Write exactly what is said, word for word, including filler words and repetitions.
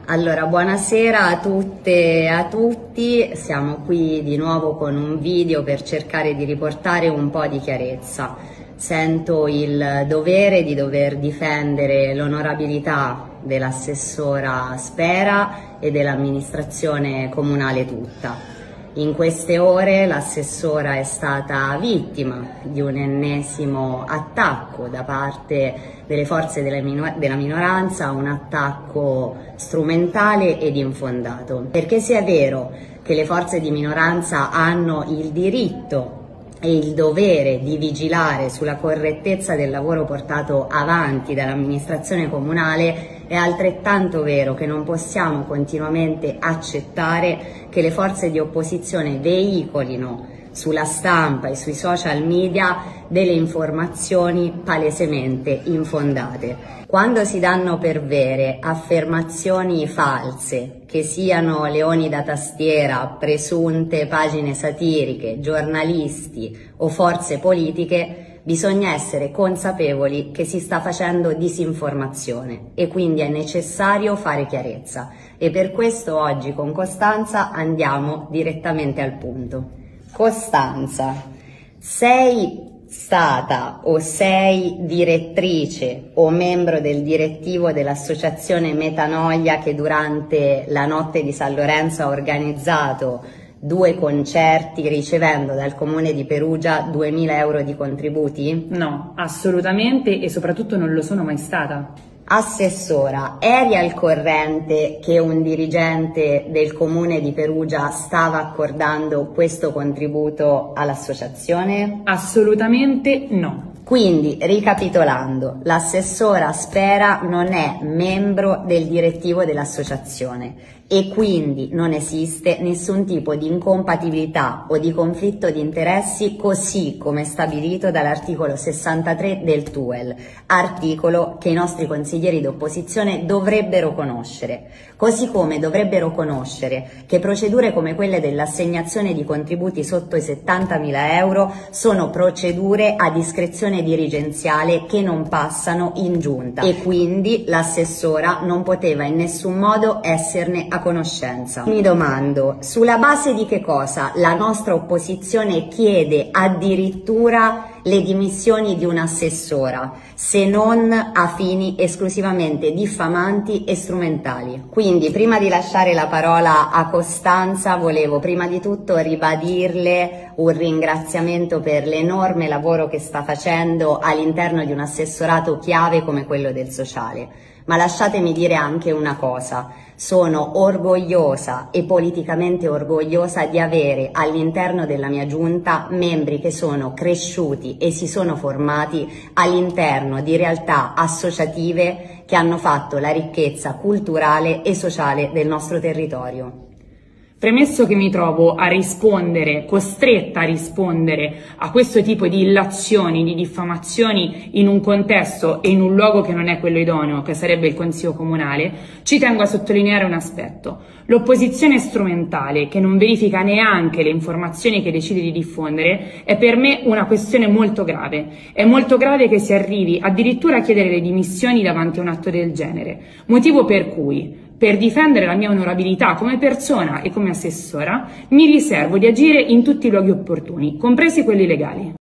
Allora, buonasera a tutte e a tutti, siamo qui di nuovo con un video per cercare di riportare un po' di chiarezza. Sento il dovere di dover difendere l'onorabilità dell'assessora Spera e dell'amministrazione comunale tutta. In queste ore l'assessora è stata vittima di un ennesimo attacco da parte delle forze della, minor della minoranza, un attacco strumentale ed infondato. Perché se è vero che le forze di minoranza hanno il diritto e il dovere di vigilare sulla correttezza del lavoro portato avanti dall'amministrazione comunale, è altrettanto vero che non possiamo continuamente accettare che le forze di opposizione veicolino sulla stampa e sui social media delle informazioni palesemente infondate. Quando si danno per vere affermazioni false, che siano leoni da tastiera, presunte pagine satiriche, giornalisti o forze politiche, bisogna essere consapevoli che si sta facendo disinformazione e quindi è necessario fare chiarezza. E per questo oggi con Costanza andiamo direttamente al punto. Costanza, sei stata o sei direttrice o membro del direttivo dell'associazione Metanoia che durante la notte di San Lorenzo ha organizzato due concerti ricevendo dal comune di Perugia duemila euro di contributi? No, assolutamente, e soprattutto non lo sono mai stata. Assessora, eri al corrente che un dirigente del comune di Perugia stava accordando questo contributo all'associazione? Assolutamente no. Quindi, ricapitolando, l'assessora Spera non è membro del direttivo dell'associazione e quindi non esiste nessun tipo di incompatibilità o di conflitto di interessi, così come stabilito dall'articolo sessantatré del T U E L, articolo che i nostri consiglieri d'opposizione dovrebbero conoscere, così come dovrebbero conoscere che procedure come quelle dell'assegnazione di contributi sotto i settantamila euro sono procedure a discrezione dirigenziale che non passano in giunta e quindi l'assessora non poteva in nessun modo esserne a conoscenza. Mi domando, sulla base di che cosa la nostra opposizione chiede addirittura le dimissioni di un'assessora, se non a fini esclusivamente diffamanti e strumentali. Quindi, prima di lasciare la parola a Costanza, volevo prima di tutto ribadirle un ringraziamento per l'enorme lavoro che sta facendo all'interno di un assessorato chiave come quello del sociale. Ma lasciatemi dire anche una cosa, sono orgogliosa e politicamente orgogliosa di avere all'interno della mia giunta membri che sono cresciuti e si sono formati all'interno di realtà associative che hanno fatto la ricchezza culturale e sociale del nostro territorio. Premesso che mi trovo a rispondere, costretta a rispondere a questo tipo di illazioni, di diffamazioni in un contesto e in un luogo che non è quello idoneo, che sarebbe il Consiglio Comunale, ci tengo a sottolineare un aspetto. L'opposizione strumentale, che non verifica neanche le informazioni che decide di diffondere, è per me una questione molto grave. È molto grave che si arrivi addirittura a chiedere le dimissioni davanti a un atto del genere, motivo per cui, per difendere la mia onorabilità come persona e come assessora, mi riservo di agire in tutti i luoghi opportuni, compresi quelli legali.